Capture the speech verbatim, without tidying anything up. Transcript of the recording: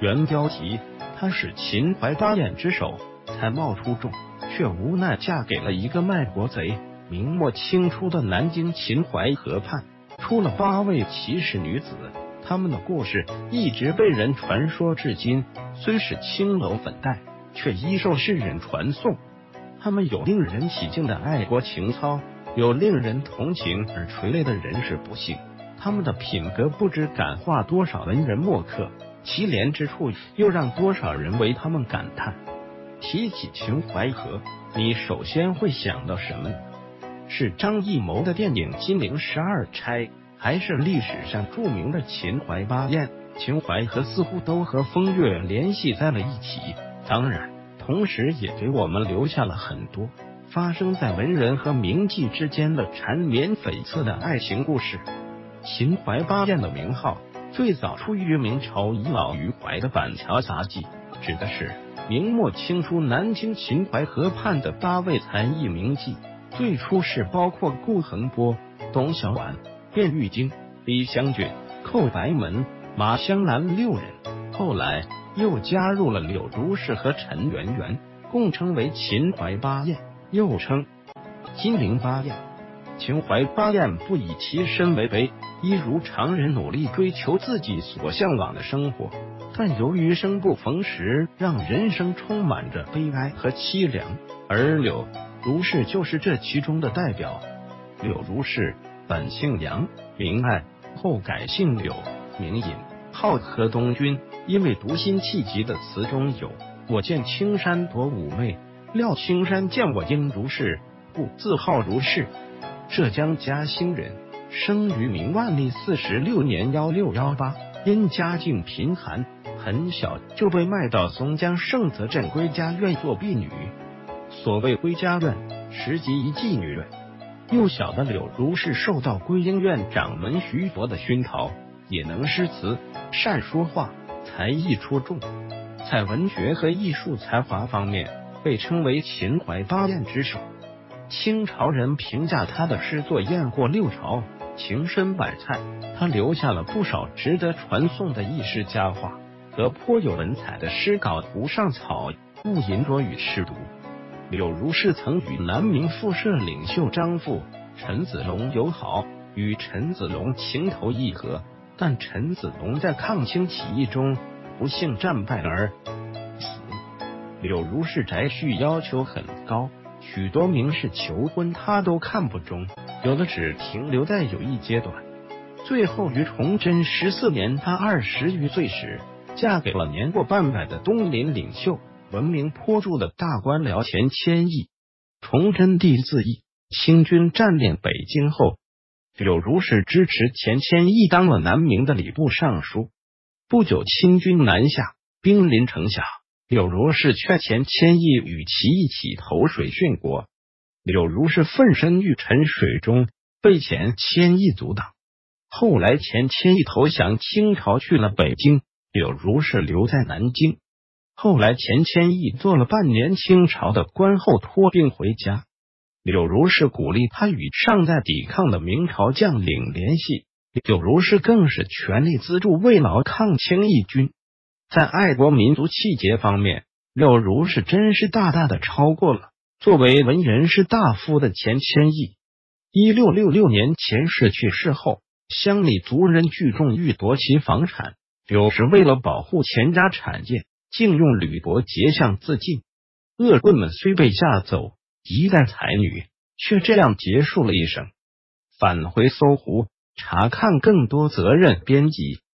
原标题：她是秦淮八艳之首，才貌出众，却无奈嫁给了一个卖国贼。明末清初的南京秦淮河畔，出了八位奇士女子，她们的故事一直被人传说至今。虽是青楼粉黛，却依受世人传颂。她们有令人起敬的爱国情操，有令人同情而垂泪的人世不幸。她们的品格不知感化多少文人墨客，其廉之处又让多少人为她们感叹。提起秦淮河，你首先会想到什么呢？是张艺谋的电影《金陵十二钗》，还是历史上著名的秦淮八艳？秦淮河似乎都和风月联系在了一起，当然，同时也给我们留下了很多发生在文人和名妓之间的缠绵悱恻的爱情故事。秦淮八艳的名号最早出于明朝遗老余怀的《板桥杂记》，指的是明末清初南京秦淮河畔的八位才艺名妓。最初是包括顾恒波、董小宛、卞玉京、李香君、寇白门、马香兰六人，后来又加入了柳如是和陈圆圆，共称为秦淮八艳，又称金陵八艳。秦淮八艳不以其身为卑，一如常人努力追求自己所向往的生活，但由于生不逢时，让人生充满着悲哀和凄凉，而柳如是就是这其中的代表。柳如是本姓杨，名爱，后改姓柳，名隐，号河东君。因为独辛弃疾的词中有“我见青山多妩媚，料青山见我应如是，故自号如是”。浙江嘉兴人，生于明万历四十六年幺六幺八，因家境贫寒，很小就被卖到松江盛泽镇归家院做婢女。所谓归家院，实即一妓女院。幼小的柳如是受到归英院掌门徐佛的熏陶，也能诗词，善说话，才艺出众，在文学和艺术才华方面被称为秦淮八艳之首。清朝人评价他的诗作艳过六朝，情深百菜。他留下了不少值得传颂的轶事佳话和颇有文采的诗稿《湖上草》《雾吟浊雨》试读。柳如是曾与南明复社领袖张复、陈子龙友好，与陈子龙情投意合，但陈子龙在抗清起义中不幸战败而死。柳如是宅婿要求很高，许多名士求婚他都看不中，有的只停留在友谊阶段。最后于崇祯十四年，他二十余岁时，嫁给了年过半百的东林领袖、闻名颇著的大官僚钱谦益。崇祯帝自缢，清军占领北京后，柳如是支持钱谦益当了南明的礼部尚书。不久，清军南下，兵临城下，柳如是劝钱谦益与其一起投水殉国。柳如是奋身欲沉水中，被钱谦益阻挡。后来钱谦益投降清朝去了北京，柳如是留在南京。后来钱谦益做了半年清朝的官后托病回家，柳如是鼓励他与尚在抵抗的明朝将领联系，柳如是更是全力资助慰劳抗清义军。在爱国民族气节方面，柳如是真是大大的超过了作为文人士大夫的钱谦益。一六六六年钱氏去世后，乡里族人聚众欲夺其房产，柳是为了保护钱家产业，竟用铝箔结项自尽。恶棍们虽被吓走，一代才女却这样结束了一生。返回搜狐，查看更多责任编辑。